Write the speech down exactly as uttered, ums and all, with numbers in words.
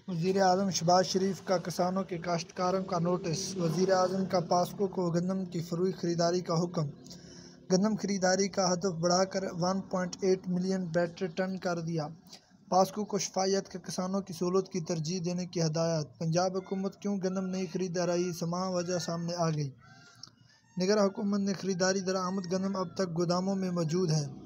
वज़ीर आज़म शहबाज शरीफ का किसानों के काश्तकारों का नोटिस। वज़ीर आज़म का पास्को को गंदम की फरोई खरीदारी का हुक्म। गंदम खरीदारी का हदफ बढ़ाकर एक पॉइंट आठ मिलियन मीट्रिक टन कर दिया। पास्को को शफायत के किसानों की सहूलत की तरजीह देने की हदायत। पंजाब हुकूमत क्यों गंदम नहीं खरीद रही, समा वजह सामने आ गई। निगरान हुकूमत ने खरीदारी दरामद गंदम अब तक गोदामों में मौजूद है।